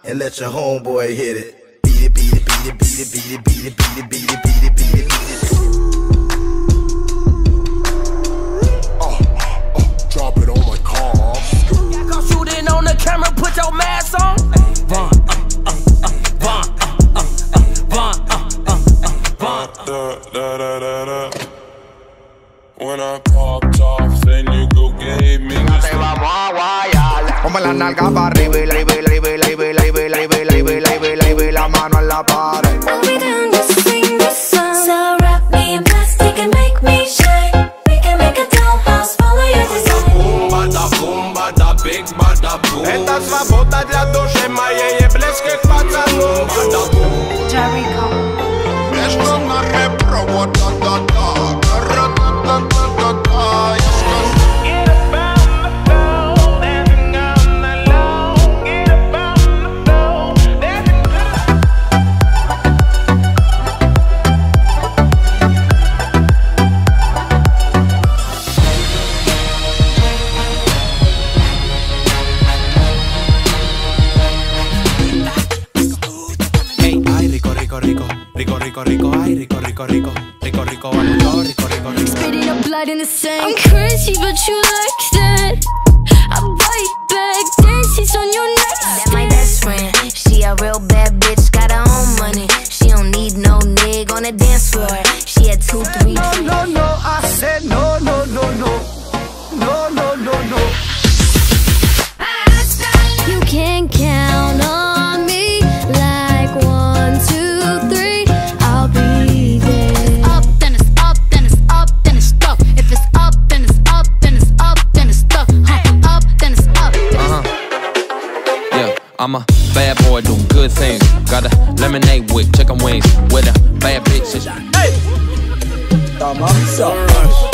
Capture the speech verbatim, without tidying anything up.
and let your homeboy hit it. Beat it, beat it, beat it, beat it, beat it, beat it, beat it, beat it, beat it, beat it, beat it. Oh, oh, drop it on my car. Come shooting on the camera, put your mask on. Von, uh, uh, uh, Von, uh, uh, uh, Von, uh, uh, uh, Von. Da, da, da, da, da. When I popped off, then you go gave me this. Ponme la nalga pa' arriba y la arriba y la arriba y la arriba y la arriba y la arriba y la arriba y la arriba y la arriba y la mano en la pared. I'll be down just to sing this song. So wrap me in plastic and make me shine. We can make a dollhouse, follow your design. Boom, bada boom, bada big, bada boom. Это свобода для души моей и близких пацанов. Bada boom. Jericho. Между нами провода, да, да. Ра-та-та-та-та-та. Get up on the floor, dancing all night long. Get up on the floor, dancing Hey, ay, rico, rico, rico, rico, rico, rico, ay, rico, rico, rico, rico, rico, vamos, rico, rico, rico. Spitting up blood in the sink. I'm crazy, but you like that. I bite back, dances on your neck. That my best friend. She a real bad bitch, got her own money. She don't need no nigga on the dance floor. She had two, three. No, no, no, I said no, no, no, no. No, no, no, no. You can count on me like one, two, three. I'll be there. Up, then it's up, then it's up, then it's stuff. If it's up, then it's up, then it's up, then it's stuff. Huh, up, then it's up. Uh-huh. Yeah, I'm a bad boy doing good things. Got a lemonade with chicken wings with a bad bitch. Tama, so.